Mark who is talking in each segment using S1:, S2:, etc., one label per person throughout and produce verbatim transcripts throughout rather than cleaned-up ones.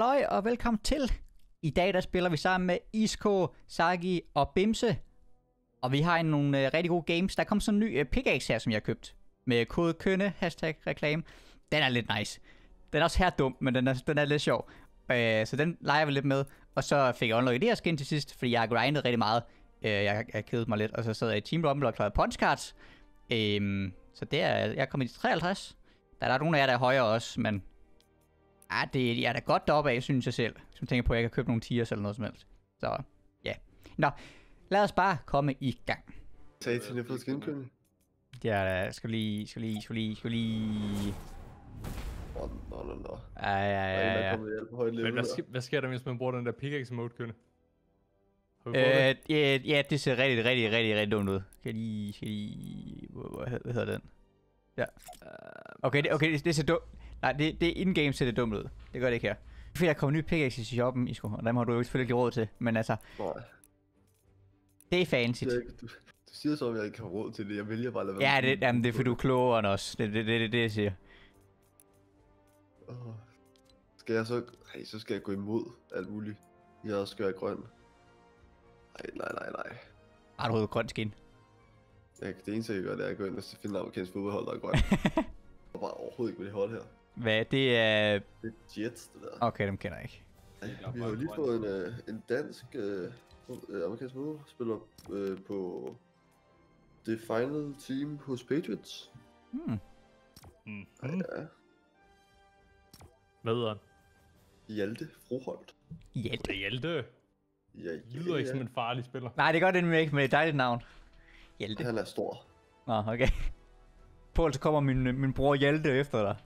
S1: Hej og velkommen til. I dag der spiller vi sammen med Isko, Sagi og Bimse. Og vi har en nogle uh, rigtig gode games. Der kom sådan en ny uh, pickaxe her, som jeg har købt. Med kode kønne, hashtag reklame. Den er lidt nice. Den er også her dum, men den er, den er lidt sjov. Uh, så den leger vi lidt med. Og så fik jeg unlocket det her skin til sidst, fordi jeg har grindet rigtig meget. Uh, jeg har kedet mig lidt, og så sad jeg i Team Rumble og klarede punch cards. Um, så det er, jeg er kommet i treoghalvtreds. Der er der nogle af jer, der er højere også, men... Ah, det jeg er da godt deroppe af, synes jeg selv. Hvis man tænker på, at jeg kan købe nogle tiers eller noget som helst. Så, ja. Nå, lad os bare komme i gang.
S2: Sagde til det for skinkøbning?
S1: Ja, skal lige, skal lige, skal lige, skal lige...
S2: Åh, nå, nå, nå.
S1: Ja, ja, ja, ja.
S3: Men hvad, sk hvad sker der, hvis man bruger den der pickaxe mode, kønne?
S1: Øh, ja, ja, det ser rigtig, rigtig, rigtig, rigtig dumt ud. Skal lige, skal lige... Hvad hedder den? Ja. Okay, det, okay, det, det ser dumt. Nej, det, det in-game ser det dumt ud. Det gør det ikke her. Fordi der kommer nye pickaxes i shoppen, Isko, og dem har du jo selvfølgelig ikke råd til. Men altså... Nej. Det er fancy.
S2: Du, du siger så, at jeg ikke har råd til det. Jeg vælger bare at lade være.
S1: Ja, det, jamen, det er fordi du er klogere end os. Det er det, det, det, det, jeg siger.
S2: Oh. Skal jeg så... Ej, så skal jeg gå imod alt muligt. Jeg også gør grøn. Ej, nej, nej, nej.
S1: Har du grøn skin?
S2: Ja, det eneste, jeg gør, det er at gå ind og finde amerikansk fodboldhold, der er grøn. Jeg bare overhovedet ikke med det hold her.
S1: Hvad? Det er...
S2: Det er Jets, det der.
S1: Okay, dem kender jeg ikke.
S2: Ej, vi har jo lige fået en, uh, en dansk uh, amerikansk fodboldspiller uh, på det final team hos Patriots.
S1: Hmm.
S3: Mm.
S2: Ja.
S3: Hvad hedder han?
S2: Hjalte Froholt.
S1: Hjalte?
S3: Hjalte?
S2: Ja, ja,
S3: lyder ikke
S2: ja.
S3: som en farlig spiller.
S1: Nej, det gør det ikke med et dejligt navn. Hjalte.
S2: Han er stor.
S1: Nå, okay. Paul, så kommer min, min bror Hjalte efter dig.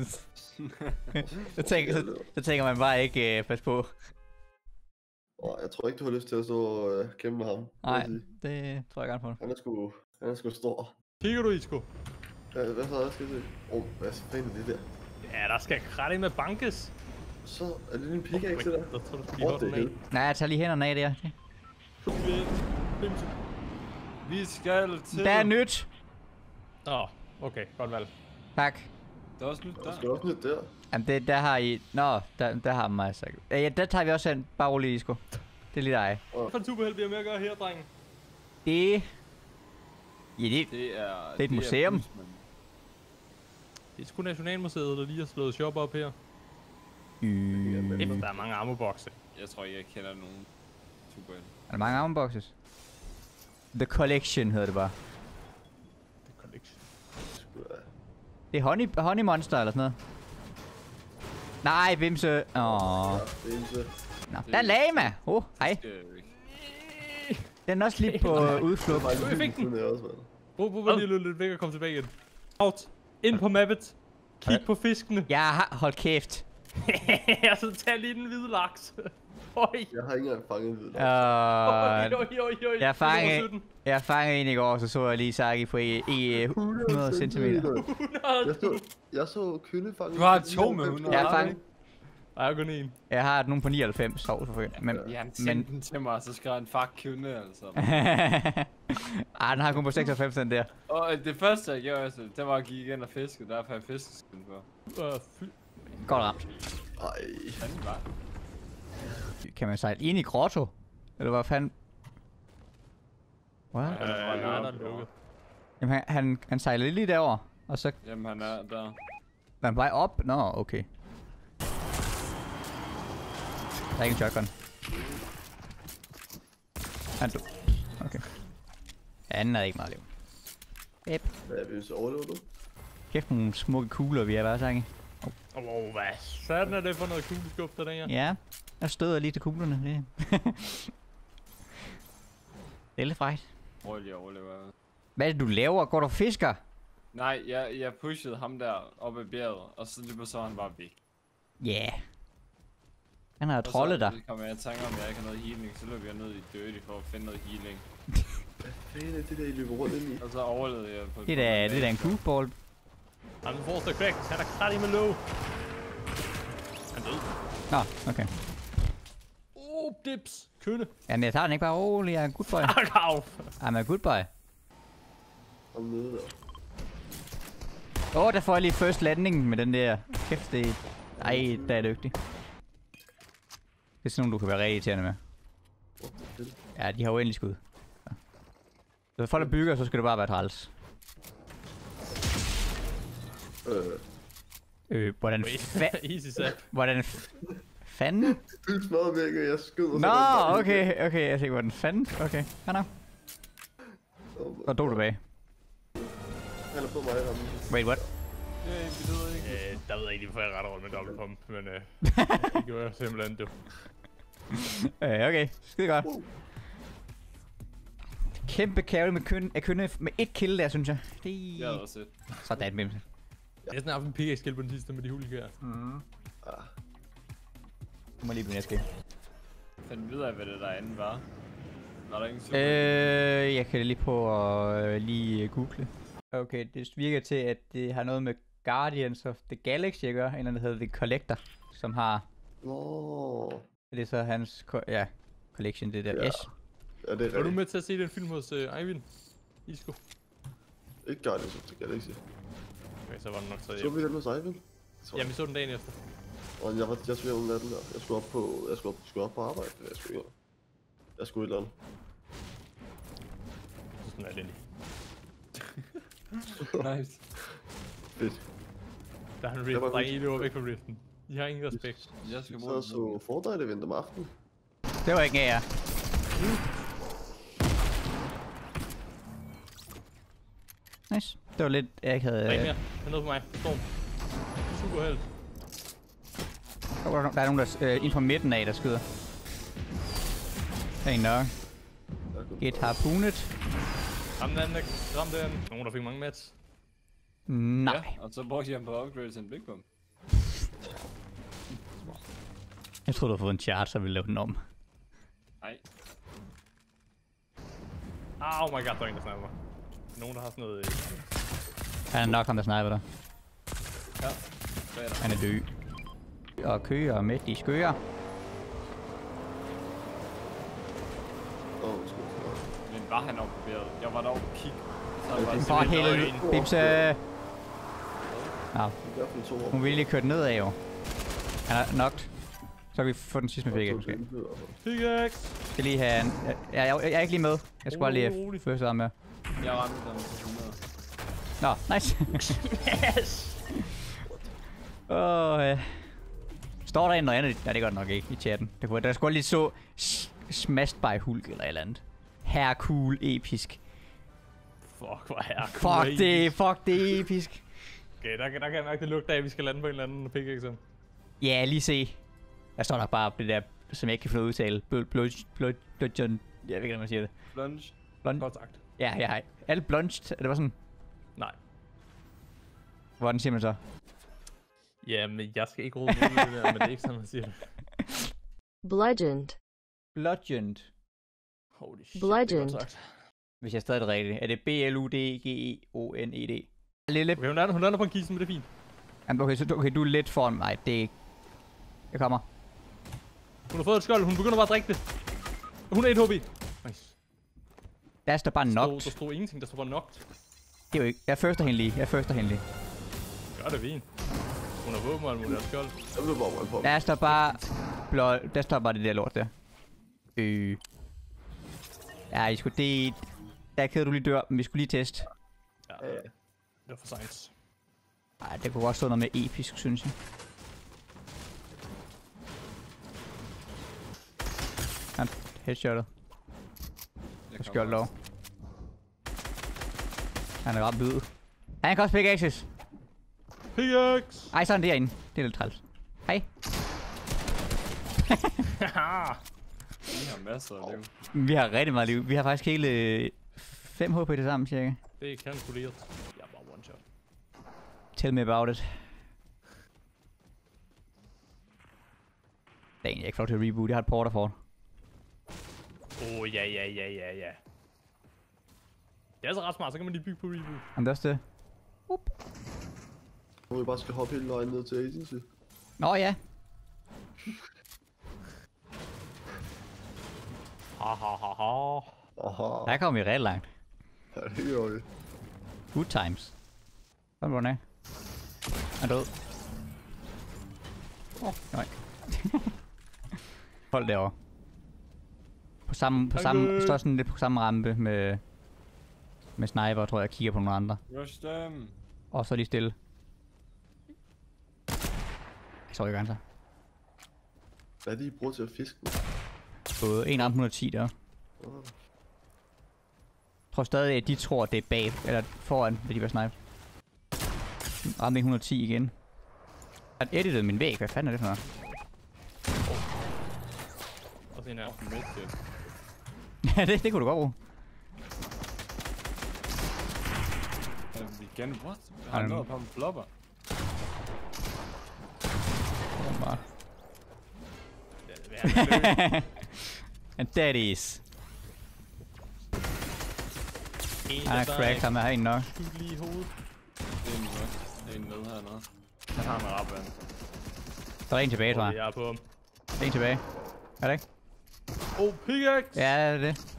S1: så, tænker, så, så tænker man bare ikke uh, pas på.
S2: Oh, jeg tror ikke, du har lyst til at stå og uh, kæmpe med ham.
S1: Nej, det tror jeg gerne på.
S2: Han er sgu, han er sgu stor.
S3: Kigger du, Isko?
S2: Ja, hvad så er der skal se? Åh, oh, hvad fanden er det der?
S3: Ja, der skal kratte med bankes.
S2: Så er det en pickaxe
S3: oh,
S2: der?
S3: Der tror du, skal lige holde den af.
S1: Nej, jeg tager lige hænderne af der.
S4: Vi skal til...
S1: Der er nyt!
S3: Åh, oh, okay, godt valg.
S1: Tak.
S4: Der er også nyt der.
S2: Der skal også nyt der.
S1: Jamen, det, der har I... Nå, der, der har mig sagt. Ja, der tager vi også en. Bare roligt, Isko. Det er lige dig.
S3: Hvad for en superheld vi har med at gøre her, drenge?
S1: Det... Ja, det,
S4: Det er...
S1: det er et museum.
S4: Busman.
S3: Det er sgu Nationalmuseet, der lige har slået shop op her.
S1: Mm.
S3: Efter der er mange armobokse.
S4: Jeg tror ikke, jeg kender nogen superheld.
S1: Er der mange armboxes? The Collection hedder det bare.
S3: The Collection.
S1: Det er honey, honey Monster eller sådan noget. Nej, Bimse. Åh.
S2: Bimse.
S1: Nå, der er lama. Oh, hej. Den er også lige på udflugt.
S3: Vi fik den. Brug, brug, brug lige løbe lidt væk og komme tilbage igen. Out. Ind på mappet. Kig på fiskene.
S1: Jeg har holdt kæft.
S3: Og så tag lige den hvide laks. Oj.
S2: Jeg har ikke engang fanget en hvid laks.
S1: Uh,
S3: oj, oj, oj, oj.
S1: jeg fangede, jeg fangede en i går, så så jeg lige Sagi på i, i hundrede centimeter.
S2: Jeg så, jeg så kønne fange.
S4: Du har to med hundrede.
S1: Jeg har fanget.
S3: Jeg har kun en.
S1: Jeg har nogen på nioghalvfems, så selvfølgelig. Men,
S4: Ja, han
S1: men,
S4: sendte den til mig, så skrev han fuck kønne, altså.
S1: ah, den har kun på seksoghalvfems, den der.
S4: Og det første jeg gjorde, altså, det var at gik igen og fiske, derfor jeg fiskeskin for.
S3: Uh, fly.
S1: Godt ramt.
S2: Ej.
S4: Fanden var.
S1: Kan man sejle ind i grotto? Eller hvad fanden? What?
S3: Uh, nej, der er lukket.
S1: Jamen, han, han, han sejler lige derover, og så...
S4: Jamen han er der.
S1: Er han på vej op? Nå, okay. Der er ikke en shotgun. Han død. Okay. Ja, anden er ikke meget liv. Yep.
S2: Hvad er vi så overlever du?
S1: Kæft nogle smukke kugler, vi har været sange.
S3: Åh, oh, hvad sådan er det for noget kugleskub, der der?
S1: Ja, jeg støder lige til kuglerne. Det, det er lidt frækt.
S4: Prøv lige at overleve.
S1: Hvad er det, du laver? Går du og fisker?
S4: Nej, jeg, jeg pushede ham der op ad bjerget, og så lige så han bare væk.
S1: Ja. Yeah. Han har trollet dig.
S4: Og så kommer jeg og tænker, om jeg ikke har noget healing, så løber jeg ned i Dirty for at finde noget healing.
S2: Hvad fanden er det der, I løber rundt ind i?
S4: Og så overlevede jeg på...
S1: Det er da, det er da en goofball.
S3: Han er forreste crack. Han er krat i med low. Han død.
S1: Nå, okay.
S3: Oh, dips. Kønne.
S1: Jamen, jeg tager den ikke bare roligt. Jeg er en good boy.
S3: Arkav.
S1: I'm a good boy.
S2: Kom nede der.
S1: Åh, oh, der får jeg lige first landing med den der. Kæft, det... Ej, der er dygtig. Det er sådan nogle, du kan være rigtig irriterende med.
S2: What the hell?
S1: Ja, de har uendelig skud. Så. Så hvis folk er bygger, så skal det bare være træls.
S2: Øh,
S1: Øh, hvordan fa-
S3: Easy sap.
S1: Hvordan f- fanden?
S2: du smadrer væk, og jeg skyder.
S1: Nå, okay, okay, jeg tænker, hvordan fanden? Okay, ja nå. Og dog tilbage.
S2: Han er på mig, rammen.
S1: Wait, what?
S4: Det ved ikke.
S3: Øh, der ved jeg ikke, hvorfor jeg retter rundt med dobbeltpump, men øh, det gjorde jeg simpelthen, du.
S1: Øh, okay, skide godt. Kæmpe carry med køn, af kønne med et kill der, synes jeg. Det
S4: Jeg har også set.
S1: sådan, Bimse.
S3: Jeg har sådan haft en pickaxe-skill på den sidste med de hulikærer.
S1: Mm.
S2: Ah,
S1: Du må lige blive næste.
S4: Fandt videre af, hvad det derinde var. Var der ingen super?
S1: Øh, jeg kan lige på at øh, lige google. Okay, det virker til, at det har noget med Guardians of the Galaxy at gøre. En eller anden, der hedder The Collector, som har...
S2: nå.
S1: Det er så hans... ko- ja, collection, det der.
S2: Ja.
S1: Yes.
S2: Ja, det er
S3: Er du
S2: rigtigt.
S3: med til at se den film hos uh, Eivind? Isko?
S2: Ikke Guardians of the Galaxy.
S3: Okay, så var den nok så
S2: Så
S3: hjem.
S2: vi den hos Eivind? Tror
S3: Jamen, vi så den dagen efter.
S2: Og jeg var, jeg skulle hjem natten der. Jeg skulle op på, jeg skulle op, skulle op på arbejde. Jeg skulle hjem. Jeg skulle et eller andet.
S3: Så sådan er det egentlig.
S4: Nice.
S2: Fedt.
S3: Der er en
S2: Jeg
S3: rift,
S2: var
S3: der er
S2: god.
S3: en løber væk fra riften. I har ingen respekt.
S4: Jeg skal
S2: Så
S4: bruge
S2: så Fortnite event om aftenen.
S1: Det var ikke af jer. Nice. Det var lidt... Jeg ikke havde...
S3: Der er en
S1: Øh,
S3: mere. Der er noget på mig. Storm. Super held.
S1: der, var, der er nogen, der øh, ind fra midten af, der skyder. Der er en nok. Et harpunet.
S3: Ram den anden, der ramte den. Nogen, der fik mange mats.
S1: Nej.
S4: Ja, og så brugte jeg ham på upgrade til en big bomb.
S1: Jeg troede, du havde fået en chart, så ville lave den om.
S4: Nej.
S3: Oh my god, der er en, der snapper mig. Nogen, der har sådan noget... Øh...
S1: Han er nok ham, der sniper dig.
S4: Ja. Hvad er der?
S1: Han er død. Og køer med de skøer.
S2: Åh, oh, sgu.
S4: Men var han oppoperet? Jeg var deroppe og kigge. Så han var
S1: For
S3: simpelthen
S1: helvede.
S3: nøgen.
S1: Bimse. Nå,
S2: I hvert fald to år.
S1: hun ville lige køre den nedad jo. Han er knocked. Så kan vi få den sidste med pickaxe måske.
S3: Pickaxe!
S1: Jeg skal lige have en... Jeg, jeg, jeg er ikke lige med. Jeg skal bare lige
S3: Rolig, rolig.
S1: have først med.
S4: Jeg ramte den til hundrede.
S1: Nå, nice.
S3: Yes!
S1: Åh, øh. Står der en noget andet? Nej, det gør det nok ikke i chatten. Det kunne, der skulle lige så smashed by Hulk eller et eller andet. Hercule episk.
S3: Fuck, hvor er
S1: Fuck det, fuck det episk.
S3: Okay, der, der kan jeg mærke, det lugter af, at vi skal lande på en eller anden pickaxe.
S1: Ja, lige se. Der står nok bare det der, som jeg ikke kan få noget at udtale. Blood, blood, blood, blood, John. Jeg ved ikke, hvordan man siger det.
S4: Plunge.
S1: Blond.
S3: Godt sagt.
S1: Ja, ja, alle blunged. Det var sådan,
S3: Nej.
S1: hvordan siger man så?
S3: Jamen, jeg skal ikke råde mod det der, men det er ikke sådan, man siger det.
S5: Bludgeoned.
S1: Bludgeoned.
S3: Holy shit,
S5: Bludgeoned.
S3: det er godt sagt.
S1: Hvis jeg stadig er det rigtigt. Er det B L U D G E O N E D? Lille.
S3: Okay, hun lander, hun lander på en kiste, men det er fint.
S1: Jamen, okay, så okay, du er lidt foran mig. Det er ikke... Jeg kommer.
S3: Hun har fået et skjold, hun begynder bare at drikke det. Hun er et H P. Nice.
S1: Der står bare
S3: Der stod,
S1: knocked.
S3: der stod ingenting, der stod bare knocked.
S1: Det er jo ikke... Jeg førster hende lige. Jeg førster hende lige.
S3: Gør det fint. Hun har våben og alt muligt, og skjold.
S2: Jeg blev bare one på.
S1: Der står bare... Blå... Der står bare det der lort der. Øh... Ja, I skulle... Det... Der er ked, du lige dør, men vi skulle lige teste.
S3: Ja,
S2: Ja, ja.
S3: det var for science.
S1: Ej, det kunne også stå noget med episk, synes jeg. Han headshotet.
S4: Jeg
S1: Skjold lov. Han er ret byd. Han kan også pick access.
S3: Pickaxe!
S1: Ej, sådan derinde. Det er lidt træls. Hej.
S4: Vi har masser af liv.
S1: Vi har rigtig meget liv. Vi har faktisk hele øh, fem H P det sammen, cirka.
S3: Det er kalkuleret. Jeg er bare one shot.
S1: Tell me about it. Det er egentlig ikke flot til at reboot. Jeg har et porterfort.
S3: Åh, oh, ja, ja, ja, ja, ja. Det er altså ret smart, så kan man lige bygge på reboot.
S1: Om det er også det.
S2: Nu vi bare skal hoppe hele vejen ned til agency.
S1: Nå ja.
S3: Ha ha ha ha.
S2: Aha.
S1: Der kommer vi ret langt.
S2: Ja, det gør vi.
S1: Good times. Sådan var den af. Er død. Åh, oh, nej. Hold derovre. På samme, på samme, står sådan lidt på samme rampe med, med sniper, tror jeg, kigger på nogle andre.
S4: Rush dem.
S1: Og så er de stille. Jeg tror ikke, han så.
S2: Hvad er det, I bruger til at fiske med?
S1: Både en rampe et hundrede og ti der.
S2: Oh.
S1: Jeg tror stadig, at de tror, at det er bag, eller foran, ved de var snipe. Rampe et hundrede og ti igen. Jeg har editet min væg, hvad fanden er det for noget?
S3: Og den her.
S1: Ja, det, det kunne du godt bruge.
S4: Igen, what? Jeg har noget på en flopper.
S1: Bare. And that is. Han er cracked, ham er herinde nok.
S3: Skud lige i hovedet.
S4: Det er en med. Det er en med hernede.
S3: Han har en rapvand.
S1: Så er der en tilbage, tror jeg.
S3: Jeg er på ham.
S1: Der er en tilbage. Er det ikke?
S3: Oh, pickaxe!
S1: Ja, det er det.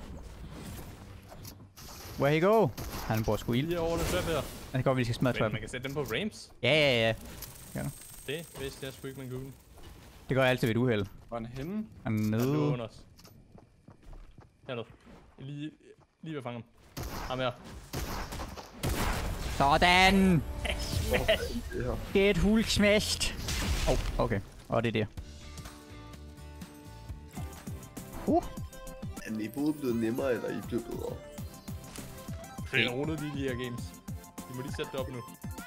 S1: Where he go? Han bruger sgu ild.
S3: Lige over det trap her.
S1: Han kan godt, vi skal smadre
S3: Men
S1: trappen.
S3: man kan sætte dem på ramps.
S1: Ja, ja, ja.
S3: Det vidste jeg sgu ikke, man kunne.
S1: Det gør jeg altid ved et uheld.
S4: Var han henne?
S1: Han er
S3: Han lå
S1: nede.
S3: under os. Hernede. Lige, lige ved at fange ham. Ham her.
S1: Sådan!
S2: Det her.
S1: Get hulk smashed! Oh, okay. Og det er det. Uh.
S2: Er niveauet blevet nemmere, eller I blevet bedre?
S3: Det er rundet lige de her games. Vi må lige sætte det op nu.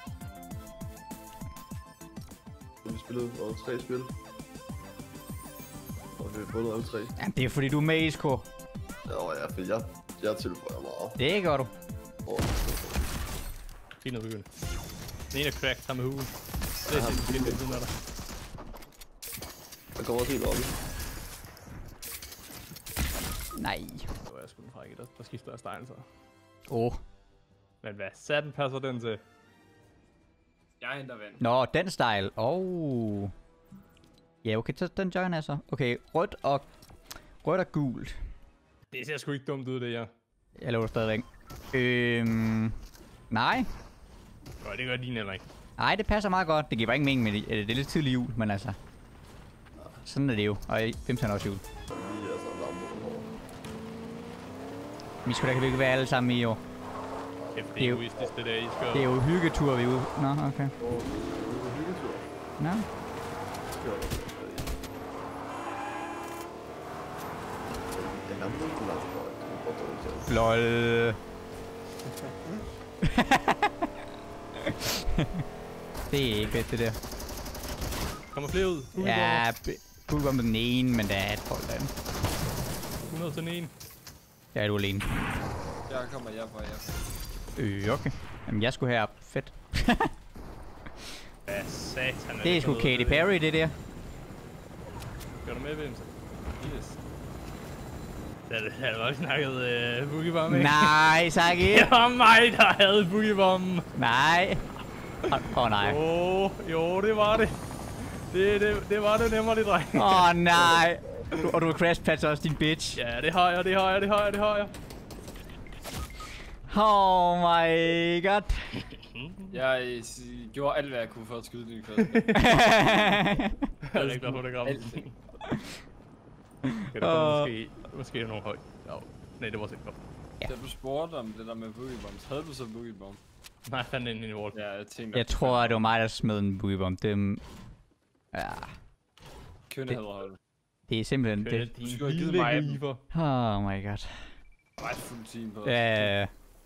S2: Så vi spillede over tre spil. Og vi har fundet alle tre.
S1: Jamen, det er fordi du er med i S K.
S2: Ja, ja, for jeg, jeg tilføjer meget.
S1: Det gør du.
S2: Oh,
S3: Fint noget begynd. Den ene er cracked, ham med huen. Det er sindssygt, det er siden af dig.
S2: der kommer også helt op.
S1: Nej.
S3: Det var jeg sgu den frække, der, der skifter jeg stegen så.
S1: Åh. Oh.
S3: Men hvad satan passer den til?
S4: Jeg henter vand.
S1: Nå, den style. Oh. Ja, okay, så den joiner jeg så. Okay, rødt og... Rødt og gult.
S3: Det ser sgu ikke dumt ud, det her.
S1: Jeg lover stadigvæk. Øhm... Nej.
S3: Nå, det gør din heller ikke.
S1: Nej, det passer meget godt. Det giver bare ikke mening med det. Det er lidt tidlig jul, men altså... Sådan er det jo. Og i femten er også jul.
S2: Lige er sådan lampe over.
S1: Vi skulle da kan vi ikke være alle sammen i år.
S3: Det er
S1: Det er jo-
S3: egoistisk, det der, I skal...
S1: Det er jo hyggetur, vi er ude. Nå, okay.
S2: Og det er en hyggetur.
S1: Nå.
S2: Det var det. Jeg har med på langt for, at det er godt dårligt til.
S1: Lol. Det er ikke fedt, det der.
S3: Kommer flere ud. Boogie
S1: Ja, Boogie var med den ene, men der er et hold derinde.
S3: hundrede til den ene.
S1: Der er du alene.
S4: Jeg kommer jeg for jer.
S1: Øh, okay. Jamen, jeg skulle herop. Fedt.
S3: Hvad satan
S1: Det er sgu Katy Perry, det der.
S3: Gør du med, Vims?
S4: Yes.
S3: Ja, det havde også snakket uh, Boogie Bomb, ikke?
S1: Nej, Saki.
S3: Det var mig, der havde Boogie Bomb.
S1: Nej. Åh, oh, nej.
S3: Åh, oh, jo, det var det. Det, det, det var det nemmere, det dreng.
S1: Åh, oh, nej. Du, og du har crash patch også, din bitch.
S3: Ja, det har jeg, det har jeg, det har jeg, det har jeg.
S1: Oh my god.
S4: Jeg øh, s- gjorde alt, hvad jeg kunne for at skyde din kød.
S3: Jeg er ikke glad for, det gram.
S4: Alting.
S3: Okay, der kommer måske, måske nogle højt. Jo. Nej, det var sikkert.
S4: Da du spurgte om det der med boogie bombs, havde du så boogie bomb?
S3: Nej, jeg fandt den ind i wall.
S4: Ja, jeg tænkte...
S1: Jeg tror, at det var mig, der smed en boogie bomb. Det, ja,
S4: Kønne havde holdt.
S1: det er simpelthen
S3: Det er
S1: det.
S3: din
S4: skulle have givet
S3: lille
S4: mig dem.
S3: river.
S1: Oh my god.
S4: Der var et fuldt team på.
S1: Ja.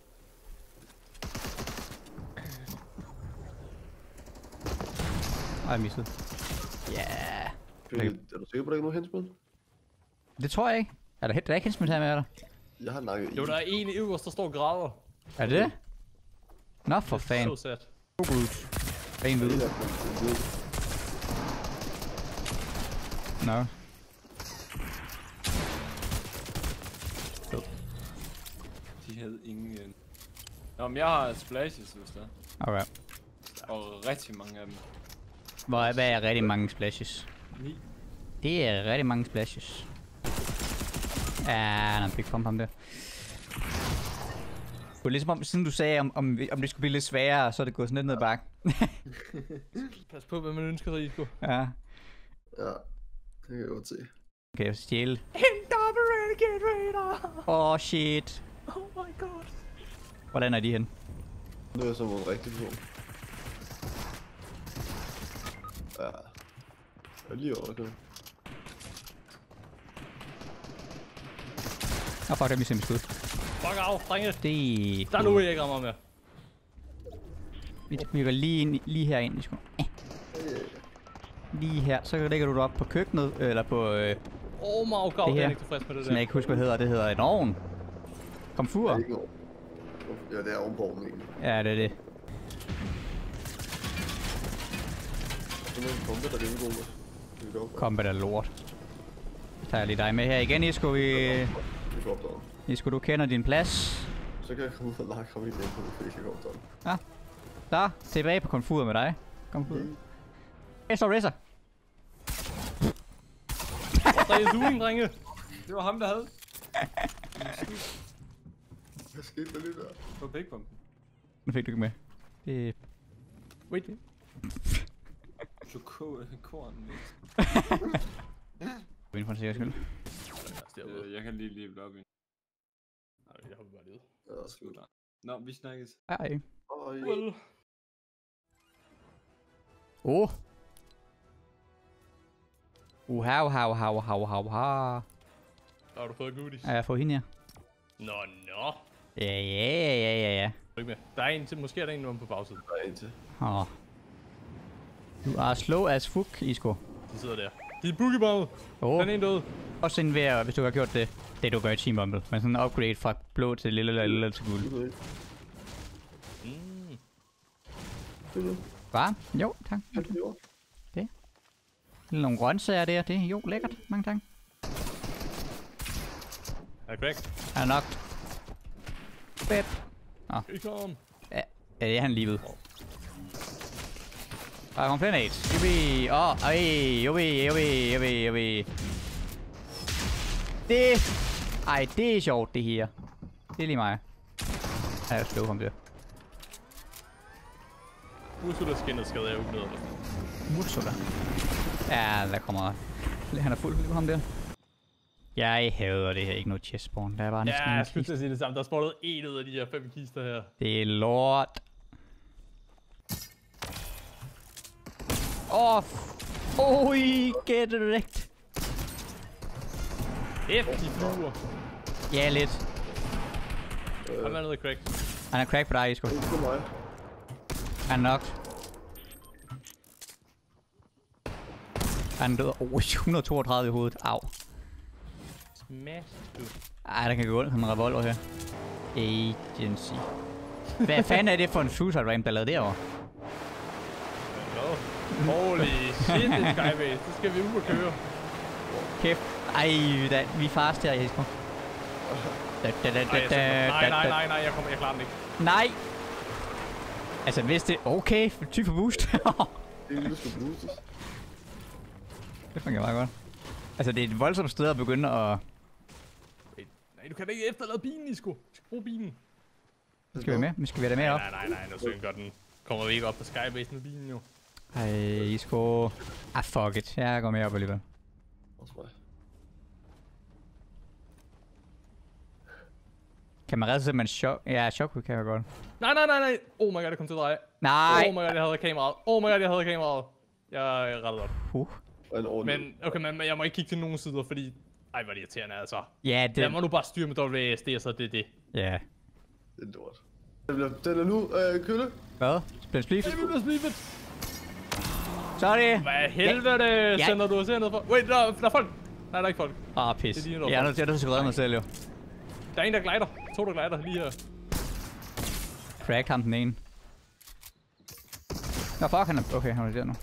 S1: Ej, jeg missede. Ja.
S2: Er du sikker på, at der ikke er nogen henspil?
S1: Det tror jeg ikke. Er der, der er ikke hensmid her med dig?
S2: Jeg har nakket
S3: Jo, der er en i øverst, der står og græder.
S1: Er det det? Nå, for fan.
S3: Så sat.
S1: Der er en hvide. Nå.
S4: De havde ingen... øh. Nå, men jeg har splashes, hvis der.
S1: Okay.
S4: Og rigtig mange af dem.
S1: Hvor, hvad er rigtig mange splashes?
S4: Ni.
S1: Det er rigtig mange splashes. Ja, han har en big pump ham der. Det var ligesom om, siden du sagde, om, om, om det skulle blive lidt sværere, så er det gået sådan lidt ned ad bakken.
S3: Pas på, hvad man ønsker sig, Isko.
S1: Ja.
S2: Ja, det kan jeg godt se.
S1: Kan jeg stjæle?
S3: En double renegade raider!
S1: Åh, oh, shit.
S3: Oh my god.
S1: Hvordan er de hen?
S2: Nu er jeg som en rigtig person. Ja. Jeg er lige over det.
S1: Åh, oh, fuck, der misser mit skud.
S3: Fuck af, drenge.
S1: Det
S3: Der er nu, jeg ikke rammer med.
S1: Vi, vi går lige, ind, lige herind, vi skulle. Eh. Lige her, så lægger du det op på køkkenet, eller på... Øh,
S3: Åh, oh, Margav,
S1: det
S3: jeg er
S1: her,
S3: ikke tilfreds med det
S1: som jeg
S3: der.
S1: ikke husker, hvad hedder. Det hedder en ovn. Komfur.
S2: Det er ikke over. Ja, det er ovenpå ovnen egentlig.
S1: Ja, det er det.
S2: Så er en bombe, der er rimelig god med. Det er godt.
S1: Combat er lort. Så tager jeg lige dig med her igen, Isko. Vi...
S2: Vi går op derovre.
S1: Isko, du kender din plads.
S2: Så kan jeg komme ud og lage ham igen på det, fordi jeg går op derovre.
S1: Ja. Der, tilbage på komfuret med dig. Komfur.
S2: Mm.
S1: Jeg står racer.
S3: Hvad er du, drenge?
S4: Det var ham, der havde.
S2: Hvad skete der lige der?
S4: På pigbomben.
S1: Nu fik du ikke med. Det...
S3: Wait.
S4: Du ko korn lidt.
S1: Inden for en sikker skyld.
S4: Øh, Jeg kan lige lige blive op i.
S3: Jeg hopper bare lidt.
S2: Ja,
S4: Slut. Nå, vi snakkes.
S1: Ej.
S2: Oj.
S3: Well.
S1: Oh. Uha, uha, uha, uha, uha, uha.
S3: Har du fået goodies?
S1: Ja, jeg har fået hende her.
S3: Nå, nå.
S1: Ja, ja, ja, ja, ja, ja.
S3: Er du ikke med? Der er en til, måske er der en om på bagsiden.
S2: Der er en til.
S1: Åh. Du er slow as fuck, Isko.
S3: De sidder der. De er boogiebommet.
S1: Åh.
S3: Den er en død.
S1: Også en ved, hvis du har gjort det. Det du gør i Team Rumble. Men sådan en upgrade fra blå til lille eller lille til guld.
S2: Det er
S3: Mm.
S2: det.
S1: Hvad? Jo, tak.
S2: Det er det.
S1: Nogle grøntsager der, det er jo lækkert. Mange tak.
S3: Er crack?
S1: Er nok. Bep.
S3: Ikke om.
S1: Ja, det er han lige ved. Der kommer flere nades. Jubi. Åh, oh, ej. Jubi, jubi, jubi, jubi. Det... Ej, det er sjovt, det her. Det er lige mig. Ja, jeg slår ham der.
S3: Ursula skinnet skal jeg jo ikke ned.
S1: Ursula. Ja, der kommer... Han er fuld på ham der. Jeg hader det her. Ikke noget chest spawn. Der er bare næsten
S3: Ja, jeg
S1: en
S3: skulle til
S1: kiste.
S3: at sige det samme. Der er spottet en ud af de her fem kister her.
S1: Det er lort. Åh, oh, oj, get it right.
S3: F, de flyver.
S1: Ja, lidt.
S3: Han er nede i crack.
S1: Han er crack på dig, Isko.
S2: Det er ikke mig.
S1: Han er knocked. Han er død. Oh, et hundrede og toogtredive i hovedet. Au.
S3: Smash, du.
S1: Ej, der kan gå ondt. Han har en revolver her. Agency. Hvad fanden er det for en suicide ramp, der lavede derovre?
S3: Hello. Holy shit, det er Skybase. Så skal vi ud og køre.
S1: Kæft. Ej, da, vi er fast her, Isko. Da, da, da, da,
S3: Nej, jeg
S1: da,
S3: tænker- nej,
S1: da,
S3: nej,
S1: da.
S3: nej, nej, jeg, kommer, jeg klarer den ikke.
S1: Nej. Altså, hvis det... Okay, typ for boost.
S2: Det er lige, du skal boostes.
S1: Det fungerer meget godt. Altså, det er et voldsomt sted at begynde at...
S3: Wait, nej, du kan da ikke efterlade bilen, Isko. Du skal bruge bilen.
S1: Skal vi med? Vi skal vi have det med op.
S3: Nej, nej, nej, nu synger godt den. Kommer vi ikke op på Skybase med bilen, jo.
S1: Ej, Isko. Ah, fuck it. Jeg går med op alligevel.
S2: Også mig.
S1: Kan man redde sig med en chok? Ja, chok kan jeg godt.
S3: Nej, nej, nej, nej. Oh my god, det kom til at dreje.
S1: Nej!
S3: Oh my god, jeg havde kameraet. Oh my god, jeg havde kameraet. Jeg rettede op.
S1: Uh.
S2: Og en ordentlig.
S3: Men, okay, men jeg må ikke kigge til nogen sider, fordi... Ej, hvor er det irriterende, altså.
S1: Ja,
S3: Det... Jeg
S1: det...
S3: må nu bare styre med W A S D, og så er det det.
S1: Ja.
S2: Det er lort. Den, bliver, den er nu øh, kølle.
S1: Hvad? Spil split?
S3: Det bliver slivet.
S1: Sorry!
S3: Hvad helvede
S1: Ja.
S3: sender du os herned for? Wait, der, der er folk. Nej, der er ikke folk.
S1: Åh, oh, pis.
S3: Det er dine,
S1: Jeg
S3: der
S1: er
S3: er
S1: nødt til at redde mig selv, jo.
S3: Der er en, der glider. To, der glider lige her.
S1: Crack ham den ene. Nå, fuck, han er... Okay, han er der nu.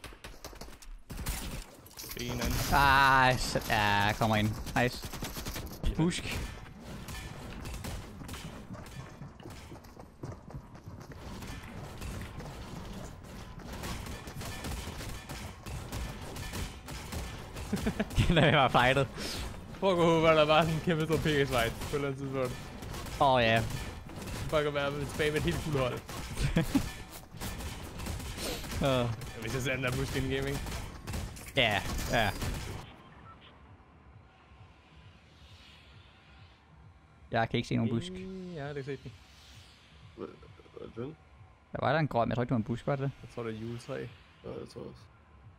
S3: Det er en anden.
S1: Ej, så... Ja, jeg kommer ind. Nice. Busk. Den er bare fightet.
S3: Prøv at gå håbe, at der var sådan en kæmpe stor P X fight på et eller andet tidspunkt.
S1: Åh, oh, ja.
S3: Fuck at være tilbage med et helt fuldt hold.
S1: Uh.
S3: Hvis jeg ser den der busk in gaming.
S1: Ja, ja. Jeg kan ikke se nogen busk.
S3: Ja, det kan se den.
S2: Hvad hvad er det?
S1: Der var der en grøn, men jeg tror ikke, det var en busk, var det det?
S3: Jeg tror, det er juletræ.
S2: Ja, jeg tror også.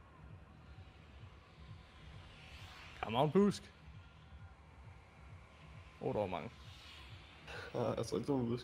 S3: Come on, busk. Åh, oh, der var mange.
S2: Ja, jeg tror ikke, det var en busk.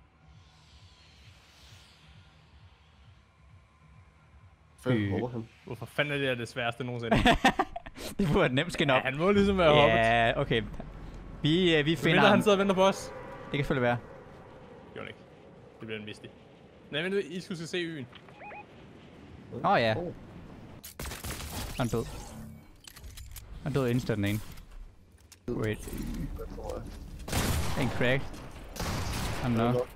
S2: Fanden
S1: Øh.
S2: hopper han.
S3: Hvorfor fanden er det her det sværeste nogensinde?
S1: Det burde nemt skin op.
S3: Ja, han må ligesom være hoppet.
S1: Ja, okay. Vi, uh, vi
S3: Så
S1: finder
S3: venter
S1: ham.
S3: han sidder og venter på os.
S1: Det kan selvfølgelig være.
S3: Gjorde han ikke. Det bliver en mistig. Nej, men I skulle se øen.
S1: Åh oh, ja,
S2: Oh,
S1: han er død. Han er død instant den ene. Wait,
S2: hvad tror jeg?
S1: en crack. Han
S2: Det er
S1: er
S2: nok.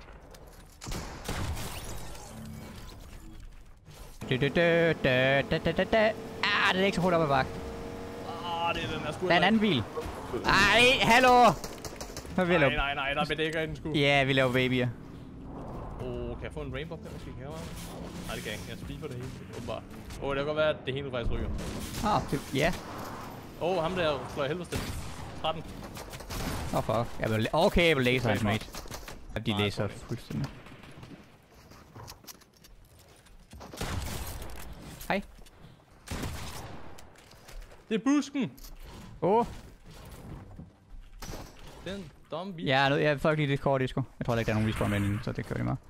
S1: Da, da, da, da, da, da, da, da. Ah, det er ikke så hurtigt op ad bakke.
S3: Åh, det er den her skud.
S1: Der er en anden bil. Ej, hallo! Hvad vil jeg
S3: Nej,
S1: lave?
S3: nej, nej, der bedækker i den skud.
S1: Ja, vi laver babyer.
S3: Åh, oh, kan jeg få en rainbow her måske? Kan jeg bare? Nej, det kan jeg ikke. Jeg speeder det hele. Åbenbart. Åh, oh, det kan godt være, at det hele faktisk ryger.
S1: Ah, det, ja.
S3: Åh, oh, ham der slår jeg helvede til. tretten.
S1: Åh, oh, fuck. Jeg vil, okay, jeg vil læse hans mate. Ja, de
S3: Nej,
S1: læser
S3: sorry.
S1: fuldstændig. Hej.
S3: Det er busken.
S1: Åh. Oh.
S3: Den dumme bil.
S1: Ja, jeg er folk lige det kort disco. Jeg tror ikke, der er nogen respawn med inden, så det kører lige meget.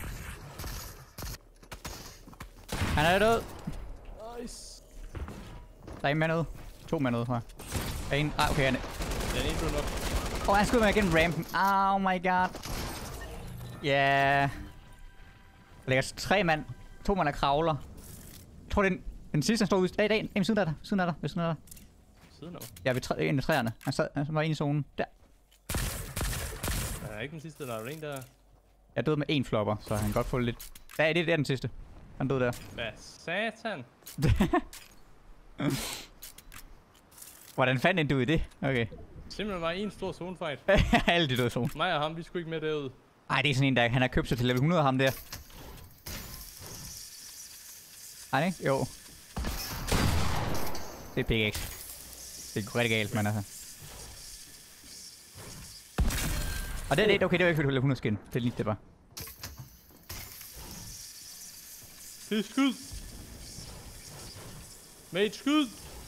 S1: Han er død.
S3: Nice.
S1: Der er en mand ude. To mand ude, tror jeg. Der er en. Ah, okay, han er.
S3: Den ene blev nok.
S1: Åh, oh, han skød mig igennem rampen. Oh my god. Ja. Yeah. Der ligger tre mand. To mand, der kravler. Jeg tror, den, den sidste, han står ude. Hey, der er en, en ved siden af dig. Ved siden af dig. Ved siden af dig.
S3: Siden af.
S1: Ja, ved tre, en af træerne. Han, sad, han var inde i zonen. Der.
S3: Der er ikke den sidste, der er en der.
S1: Jeg døde med en flopper, så han kan godt få lidt. Ja, det, det er den sidste. Han døde der.
S3: Hvad satan?
S1: Hvordan fandt du i det? Okay.
S3: Simpelthen bare en stor zonefight.
S1: Alle de døde i zone.
S3: Mig og ham, vi skulle ikke med derud.
S1: Ej, det er sådan en, der han har købt sig til level hundrede, ham der. Ej, ikke? Jo. Det er pickaxe. Det er rigtig galt, men altså. Og det er det, okay, det var ikke level hundrede skin. Det er lige det bare.
S3: Det er skyd. Med et skud.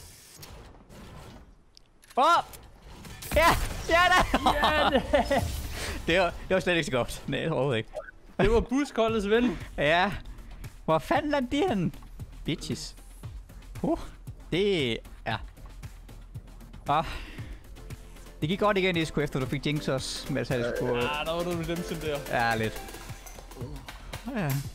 S1: Åh! Oh! Ja! Ja, da!
S3: Ja, det,
S1: det, var, det var slet ikke så godt. Nej, overhovedet ikke.
S3: det var buskoldets ven.
S1: Ja. Hvor fanden er de henne? Bitches. Uh, det er... Ah. Det gik godt igen i S K efter du fik Jinx også med at tage det på.
S3: Ah, der var noget redemption der.
S1: Ja, lidt. Ja.